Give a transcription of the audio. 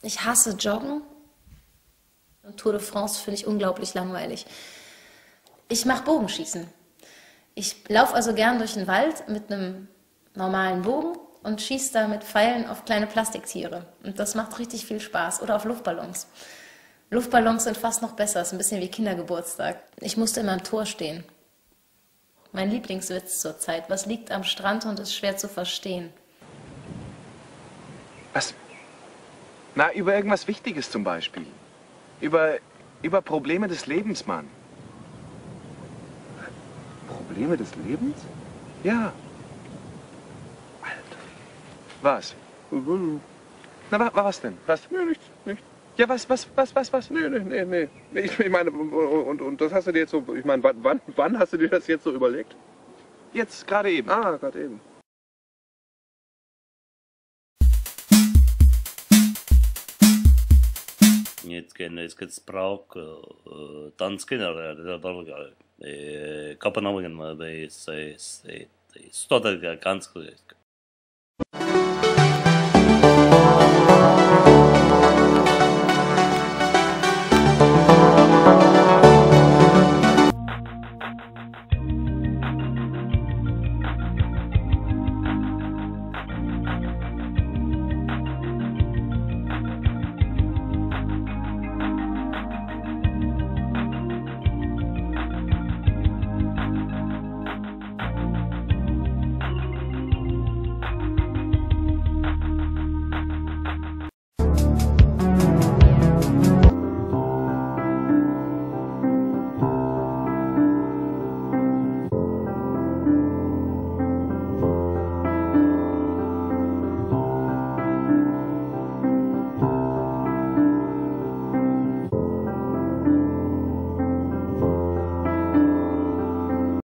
Ich hasse Joggen und Tour de France finde ich unglaublich langweilig. Ich mache Bogenschießen. Ich laufe also gern durch den Wald mit einem normalen Bogen und schieße da mit Pfeilen auf kleine Plastiktiere. Und das macht richtig viel Spaß. Oder auf Luftballons. Luftballons sind fast noch besser, ist ein bisschen wie Kindergeburtstag. Ich musste immer im Tor stehen. Mein Lieblingswitz zurzeit. Was liegt am Strand und ist schwer zu verstehen? Was? Na, über irgendwas Wichtiges zum Beispiel. Über Probleme des Lebens, Mann. Probleme des Lebens? Ja. Alter. Was? Na, was denn? Was? Nee, nichts, nichts. Ja, was? Nee. Ich meine, und das hast du dir jetzt so, ich meine, wann hast du dir das jetzt so überlegt? Jetzt, gerade eben. Ah, gerade eben. Jetzt spraak, danskinner, kapanamagan, stotter ganz